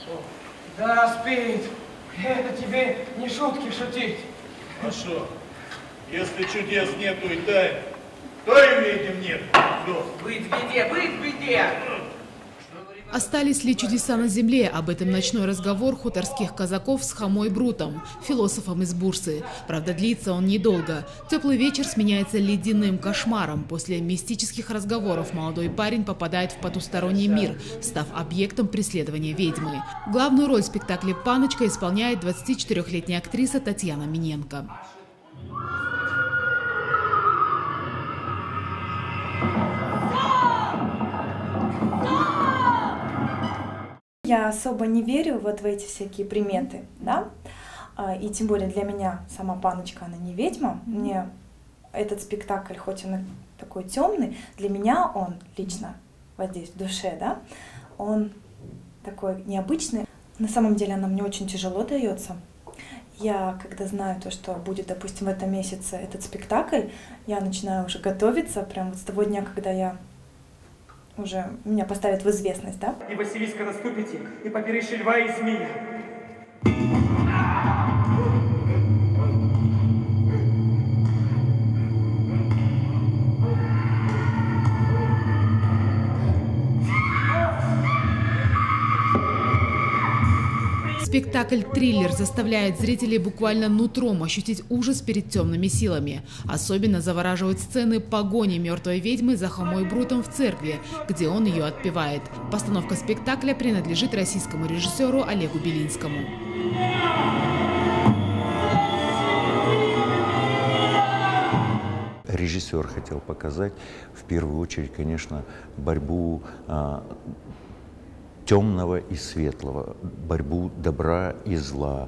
Да, спит. Это тебе не шутки шутить. А что? Если чудес нету и тайн, то и ведьм нет. Быть в беде, быть в беде. Остались ли чудеса на земле? Об этом ночной разговор хуторских казаков с Хомой Брутом, философом из Бурсы. Правда, длится он недолго. Теплый вечер сменяется ледяным кошмаром. После мистических разговоров молодой парень попадает в потусторонний мир, став объектом преследования ведьмы. Главную роль в спектакле «Паночка» исполняет 24-летняя актриса Татьяна Миненко. Я особо не верю вот в эти всякие приметы, да, и тем более для меня сама Паночка, она не ведьма. Мне этот спектакль, хоть он и такой темный, для меня он лично вот здесь, в душе, да, он такой необычный. На самом деле она мне очень тяжело дается. Я, когда знаю то, что будет, допустим, в этом месяце этот спектакль, я начинаю уже готовиться, прям вот с того дня, когда уже меня поставят в известность, да? И Василиска наступите, и побережье льва и змея. Спектакль-триллер заставляет зрителей буквально нутром ощутить ужас перед темными силами. Особенно завораживают сцены погони мертвой ведьмы за Хомой Брутом в церкви, где он ее отпевает. Постановка спектакля принадлежит российскому режиссеру Олегу Белинскому. Режиссер хотел показать, в первую очередь, конечно, борьбу темного и светлого, борьбу добра и зла.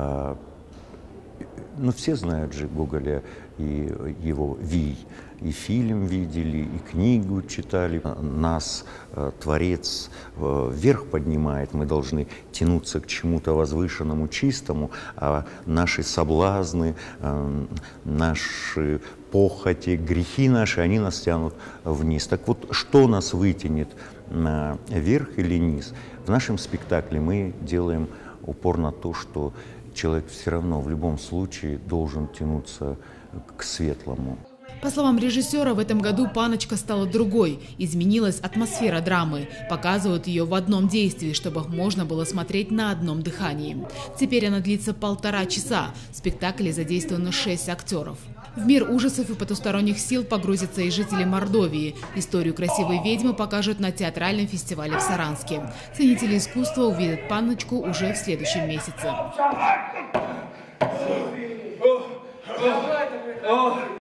Ну, все знают же Гоголя и его «Вий». И фильм видели, и книгу читали. Нас Творец вверх поднимает, мы должны тянуться к чему-то возвышенному, чистому, а наши соблазны, наши похоти, грехи наши, они нас тянут вниз. Так вот, что нас вытянет вверх или низ? В нашем спектакле мы делаем упор на то, что человек все равно в любом случае должен тянуться к светлому. По словам режиссера, в этом году «Паночка» стала другой. Изменилась атмосфера драмы. Показывают ее в одном действии, чтобы можно было смотреть на одном дыхании. Теперь она длится 1,5 часа. В спектакле задействовано 6 актеров. В мир ужасов и потусторонних сил погрузятся и жители Мордовии. Историю красивой ведьмы покажут на театральном фестивале в Саранске. Ценители искусства увидят «Паночку» уже в следующем месяце.